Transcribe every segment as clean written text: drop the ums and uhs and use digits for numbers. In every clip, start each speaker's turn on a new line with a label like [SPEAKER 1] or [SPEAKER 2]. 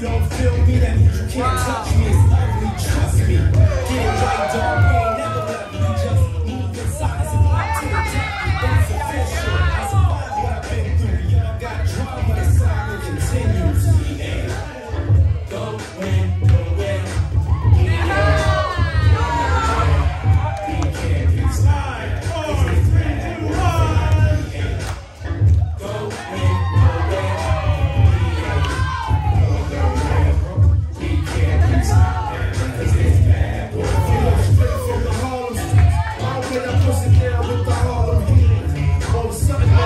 [SPEAKER 1] don't feel me, that means you can't touch me. It's ugly, trust me. Get right, dog, we ain't never left. We just move in silence and walk to the top. That's official. I survived what I've been through. Y'all got drama, the saga continues. And go win, go win. We can't be slide. Go win, go win. We can't be slide. Cause it's bad. Straight from the Harlem. All the way I push it down with the Harlem heat. All of a sudden, I'm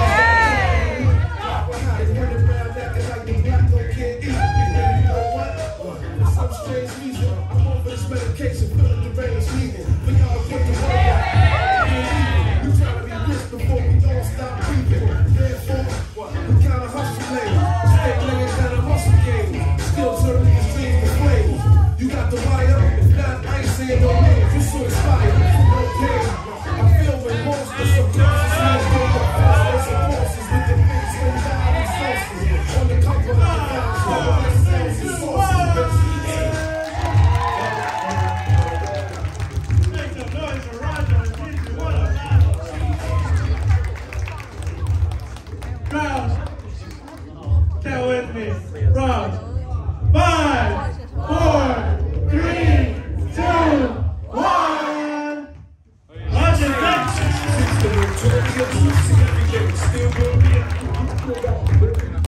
[SPEAKER 1] running around acting like the black don't can't eat. And you know what? For some strange reason, I'm over this medication, feeling the rain is leaving. For y'all to put the word out. You trying to be rich before we all stop breathing. Therefore, we kind of hustle later. Stay laying down a muscle game. Still turning these dreams to flames. You got the wire, if not, I ain't saying no names. You so inspired, no pain. I feel remorse, but sometimes it's not good. Forces with the big swing down resources. On the cover of the box, all the sales and sources.
[SPEAKER 2] Make some noise for Rajan and Michi. What a battle. Crowd, count with me. From 5, 4, 3, 2, 1. Rajan, thanks.